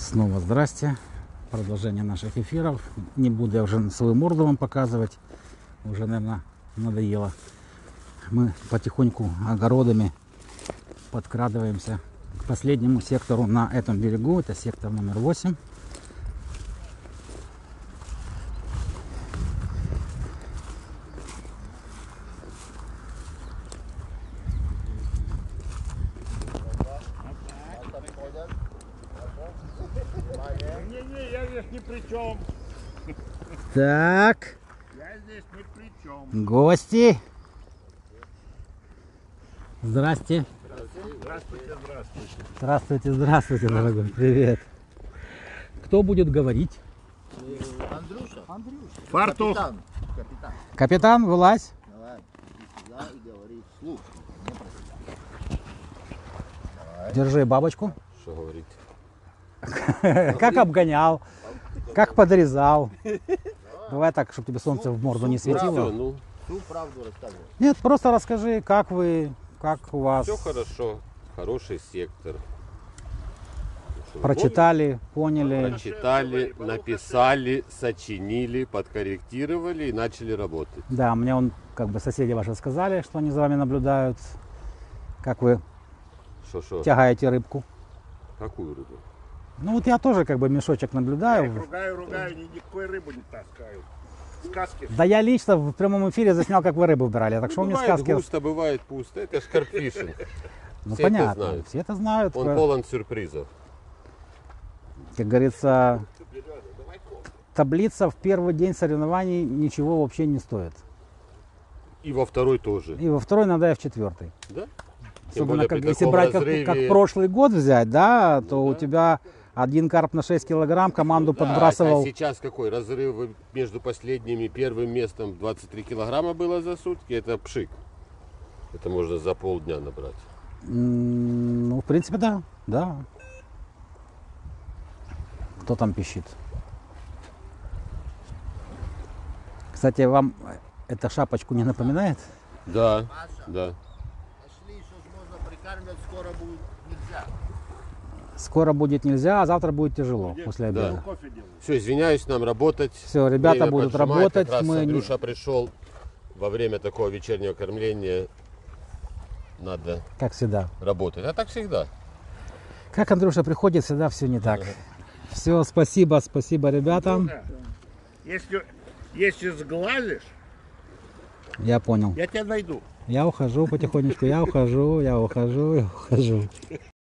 Снова здрасте. Продолжение наших эфиров. Не буду я уже свою морду вам показывать. Уже, наверное, надоело. Мы потихоньку огородами подкрадываемся к последнему сектору на этом берегу. Это сектор номер 8. Не, я здесь ни при чем. Так, Я здесь ни при чем. гости. Здрасте. Здравствуйте, здравствуйте. Здравствуйте, здравствуйте, дорогой. Привет. Кто будет говорить? Андрюша. Фартух. Капитан. Капитан, вылазь. Давай, иди сюда и говори вслух. Не про себя. Держи бабочку. Что говорить? Как обгонял, как подрезал. Давай так, чтобы тебе солнце в морду не светило. Ну, Всю правду рассказывай. Нет, просто расскажи, как вы, как у вас все хорошо. Хороший сектор. прочитали, поняли. Прочитали, написали, сочинили, подкорректировали и начали работать. Да, мне как бы соседи ваши сказали, что они за вами наблюдают, как вы Что? тягаете рыбку. Какую рыбу? Ну вот я тоже как бы мешочек Я их наблюдаю. ругаю, никакой рыбу не таскаю. Сказки. Да я лично в прямом эфире заснял, как вы рыбу убирали, так что у меня Бывает сказки. густо, бывает пусто. Это ж карпфишинг. Ну все это понятно, знают. все это знают. Он полон сюрпризов. Как говорится, таблица в первый день соревнований ничего вообще не стоит. И во второй тоже. И во второй надо и в четвертый. Да? Особенно, как, при если таком брать разрыве. как прошлый год взять, да, то у тебя один карп на 6 килограмм команду Да, подбрасывал. а сейчас какой разрыв между последним и первым местом? 23 килограмма было за сутки. Это пшик. Это можно за полдня набрать. Ну, в принципе, да. Да. Кто там пищит? Кстати, вам эта шапочку не напоминает? Да, да. Пошли, что можно прикармливать, скоро будет нельзя. Скоро будет нельзя, а завтра будет тяжело после Да. обеда. Кофе делаю. Все, извиняюсь, нам работать. Все, ребята Время будут поджимает. работать. Как раз Мы... Андрюша пришел во время такого вечернего кормления. Надо Как всегда. работать. А так всегда. Как Андрюша приходит, всегда все не так. Все, спасибо, ребятам. Да. Если сглазишь, Я понял. я тебя найду. Я ухожу потихонечку, я ухожу.